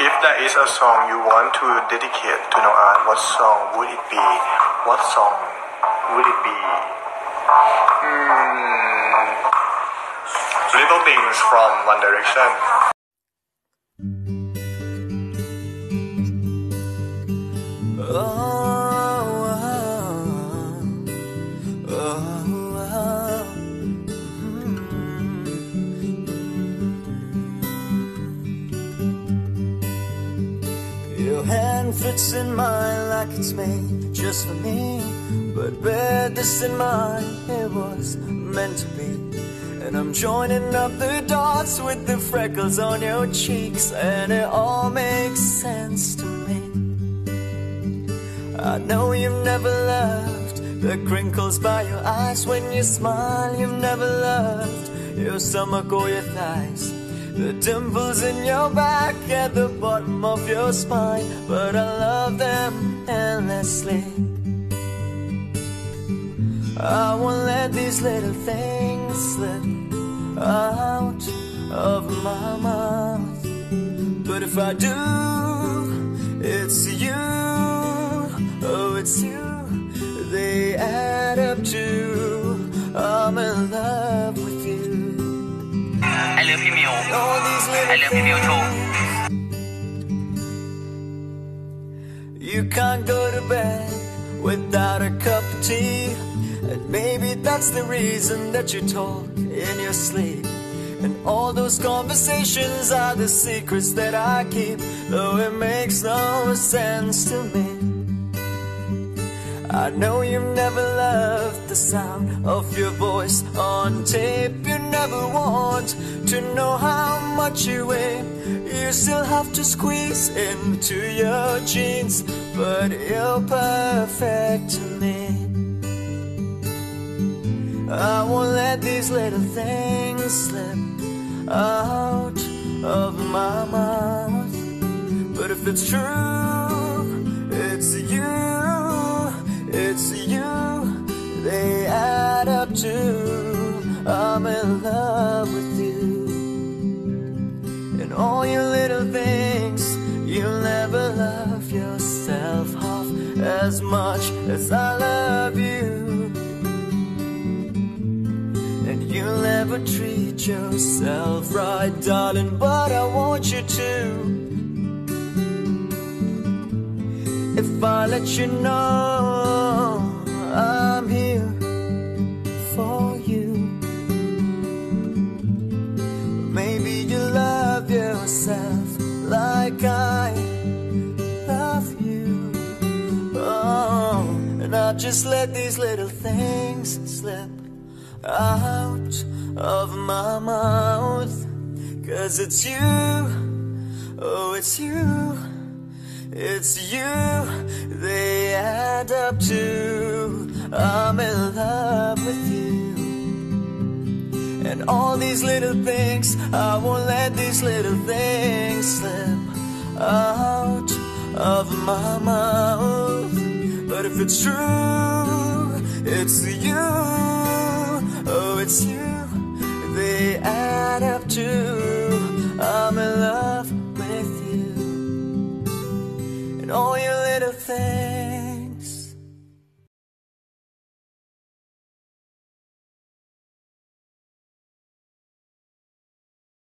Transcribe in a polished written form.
If there is a song you want to dedicate to Mew Art, what song would it be? What song would it be? Little Things from One Direction. Your hand fits in mine like it's made just for me, but bear this in mind, it was meant to be. And I'm joining up the dots with the freckles on your cheeks, and it all makes sense to me. I know you've never loved the crinkles by your eyes when you smile. You've never loved your stomach or your thighs, the dimples in your back at the bottom of your spine, but I love them endlessly. I won't let these little things slip out of my mouth, but if I do, it's you, oh it's you, they add up to I'm in love with you. I love you, Mew. I love you, Mew too. You can't go to bed without a cup of tea, and maybe that's the reason that you talk in your sleep. And all those conversations are the secrets that I keep, though it makes no sense to me. I know you've never loved the sound of your voice on tape. You never want to know how much you weigh. You still have to squeeze into your jeans, but you're perfect to me. I won't let these little things slip out of my mouth, but if it's true, it's you, they add up to I'm in love with you. And all your little things, you'll never love yourself half as much as I love you. And you'll never treat yourself right, darling, but I want you to. If I let you know I'm here for you, maybe you love yourself like I love you. Oh, and I'll just let these little things slip out of my mouth, 'cause it's you, oh it's you, they add up to I'm in love with you. And all these little things, I won't let these little things slip out of my mouth, but if it's true, it's you, oh it's you, they add up to I'm in love with you. And all your little things